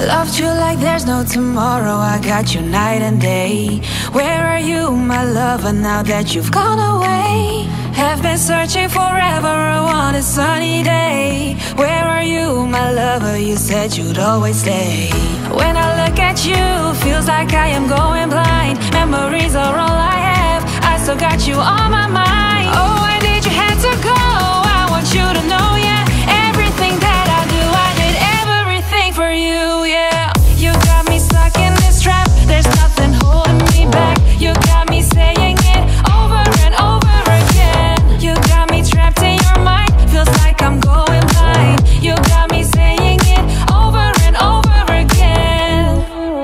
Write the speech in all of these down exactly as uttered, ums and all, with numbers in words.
Loved you like there's no tomorrow, I got you night and day. Where are you, my lover, now that you've gone away? Have been searching forever, I want a sunny day. Where are you, my lover, you said you'd always stay. When I look at you, feels like I am going blind. Memories are all I have, I still got you on my mind. Oh, why did you have to go? I want you to know, yeah, everything that I do, I did everything for you, yeah. You got me stuck in this trap, there's nothing holding me back. You got me saying it over and over again. You got me trapped in your mind, feels like I'm going blind. You got me saying it over and over again.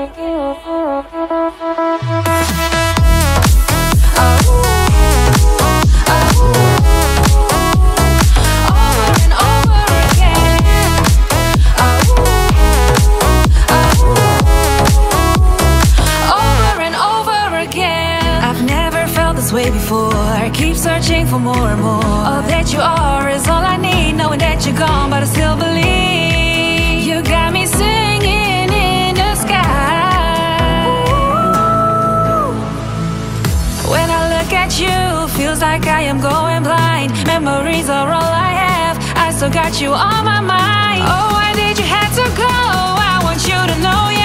Way before, keep searching for more and more. All that you are is all I need, knowing that you're gone, but I still believe. You got me singing in the sky. Ooh. When I look at you, feels like I am going blind. Memories are all I have, I still got you on my mind. Oh, why did you have to go? I want you to know.